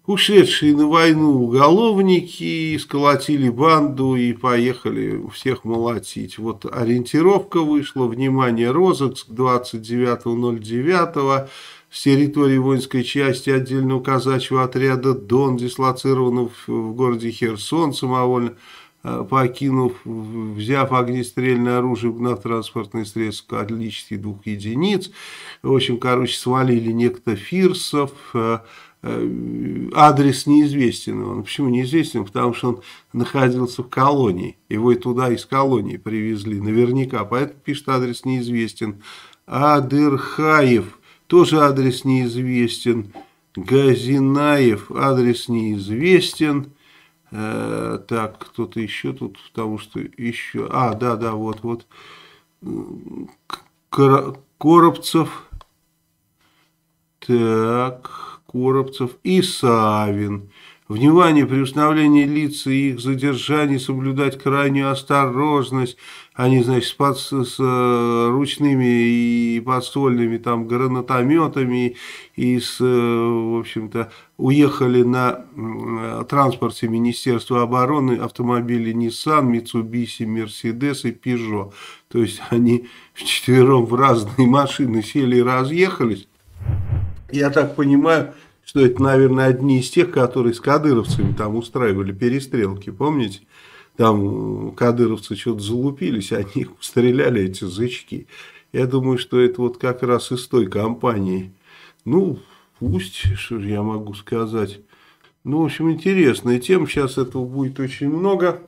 ушедшие на войну уголовники сколотили банду и поехали всех молотить. Вот ориентировка вышла, внимание, розыск 29.09 с территории воинской части отдельного казачьего отряда «Дон», дислоцированного в городе Херсон, самовольно покинув, взяв огнестрельное оружие, угнав транспортные средства от количестве 2 единиц. В общем, свалили некто Фирсов. Адрес неизвестен. Он почему неизвестен? Потому что он находился в колонии. Его и туда из колонии привезли. Наверняка. Поэтому пишет, адрес неизвестен. Адырхаев. Тоже адрес неизвестен. Газинаев. Адрес неизвестен. Так, кто-то еще тут, потому что еще... да, вот. Коробцев. Так, Коробцев и Савин. Внимание, при установлении лиц и их задержании соблюдать крайнюю осторожность. Они, значит, с ручными и подствольными там гранатометами и в общем-то, уехали на транспорте Министерства обороны автомобили Nissan, Mitsubishi, Mercedes и Peugeot. То есть они вчетвером в разные машины сели и разъехались. Я так понимаю, что это, наверное, одни из тех, которые с кадыровцами там устраивали перестрелки, помните? Там кадыровцы что-то залупились, они их стреляли, эти зычки. Я думаю, что это вот как раз из той компании. Ну, пусть, что же я могу сказать. Ну, в общем, интересная тема, сейчас этого будет очень много.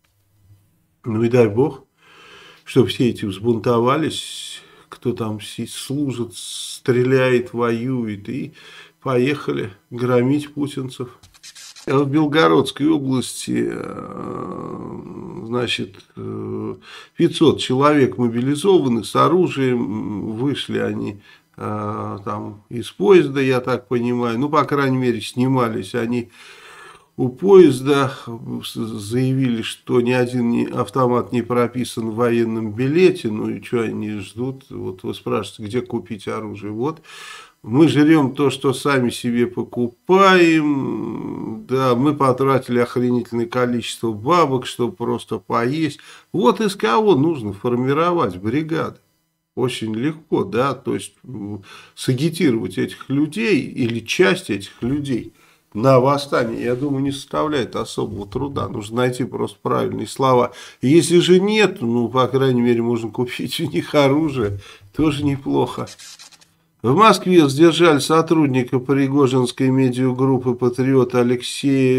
Ну и дай бог, чтобы все эти взбунтовались, кто там служит, стреляет, воюет, и поехали громить путинцев. В Белгородской области, значит, 500 человек мобилизованы с оружием, вышли они там из поезда, я так понимаю, ну, по крайней мере, снимались они у поезда, заявили, что ни один автомат не прописан в военном билете, ну и что они ждут, вот вы спрашиваете, где купить оружие, вот. Мы жрем то, что сами себе покупаем, да, мы потратили охренительное количество бабок, чтобы просто поесть. Вот из кого нужно формировать бригады. Очень легко, да, то есть сагитировать этих людей или часть этих людей на восстание, я думаю, не составляет особого труда. Нужно найти просто правильные слова. И если же нет, ну, по крайней мере, можно купить у них оружие, тоже неплохо. В Москве задержали сотрудника Пригожинской медиагруппы «Патриот» Алексея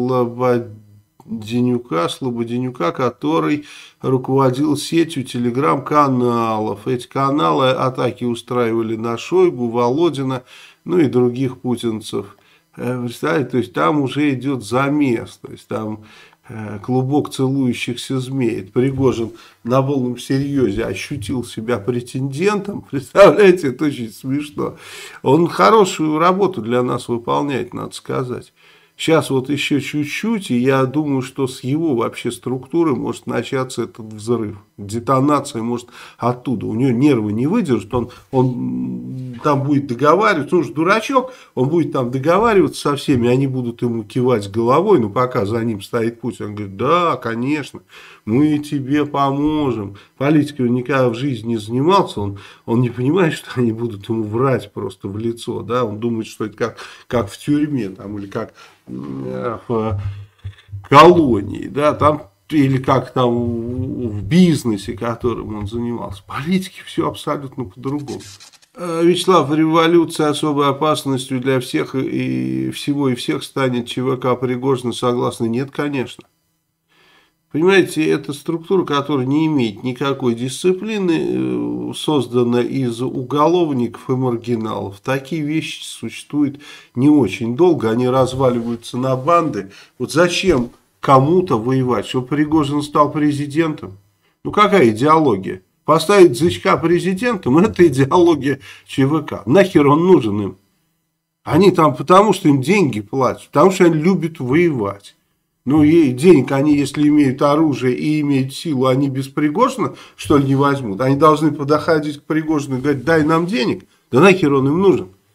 Слободенюка, который руководил сетью телеграм-каналов. Эти каналы атаки устраивали на Шойгу, Володина, ну и других путинцев. Представляете, то есть там уже идет замес, то есть там клубок целующихся змей. Пригожин на полном серьезе ощутил себя претендентом. Представляете, это очень смешно. Он хорошую работу для нас выполняет, надо сказать. Сейчас вот еще чуть-чуть, и я думаю, что с его вообще структуры может начаться этот взрыв. Детонация может оттуда. У него нервы не выдержат, он там будет договариваться, он же дурачок, он будет там договариваться со всеми, они будут ему кивать головой, но пока за ним стоит Путин, он говорит, да, конечно, мы тебе поможем. Политикой он никогда в жизни не занимался, он не понимает, что они будут ему врать просто в лицо, да, он думает, что это как в тюрьме, там, или как в колонии, да, там, или как там в бизнесе, которым он занимался. Политики все абсолютно по-другому. Вячеслав, революция особой опасностью для всех и всего и всех станет ЧВК Пригожина, согласны? Нет, конечно. Понимаете, это структура, которая не имеет никакой дисциплины, создана из уголовников и маргиналов. Такие вещи существуют не очень долго, они разваливаются на банды. Вот зачем кому-то воевать, чтобы Пригожин стал президентом? Ну какая идеология? Поставить Зычка президентом, это идеология ЧВК. Нахер он нужен им? Они там потому, что им деньги платят, потому что они любят воевать. Ну, и денег они, если имеют оружие и имеют силу, они без Пригожина, что ли, не возьмут? Они должны подходить к Пригожину и говорить, дай нам денег. Да нахер он им нужен?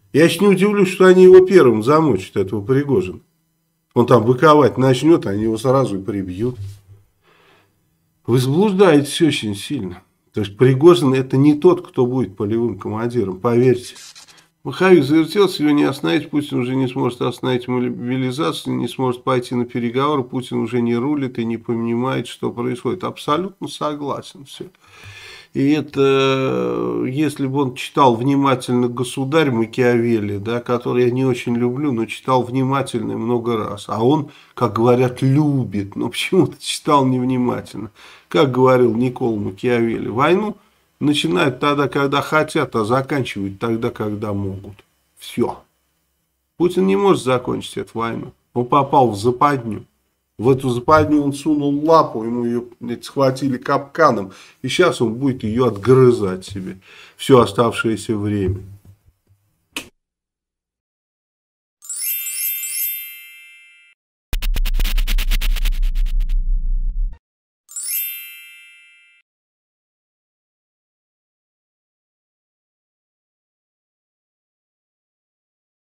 Я еще не удивлюсь, что они его первым замочат, этого Пригожина. Он там быковать начнет, они его сразу и прибьют. Вы заблуждаетесь очень сильно. То есть Пригожин это не тот, кто будет полевым командиром, поверьте. Маховик завертелся, его не остановить, Путин уже не сможет остановить мобилизацию, не сможет пойти на переговоры, Путин уже не рулит и не понимает, что происходит. Абсолютно согласен, все. И это, если бы он читал внимательно «Государь» Макиавелли, да, который я не очень люблю, но читал внимательно и много раз. А он, как говорят, любит, но почему-то читал невнимательно. Как говорил Никола Макиавелли, войну начинают тогда, когда хотят, а заканчивают тогда, когда могут. Все. Путин не может закончить эту войну. Он попал в западню. В эту западню он сунул лапу, ему ее схватили капканом. И сейчас он будет ее отгрызать себе все оставшееся время.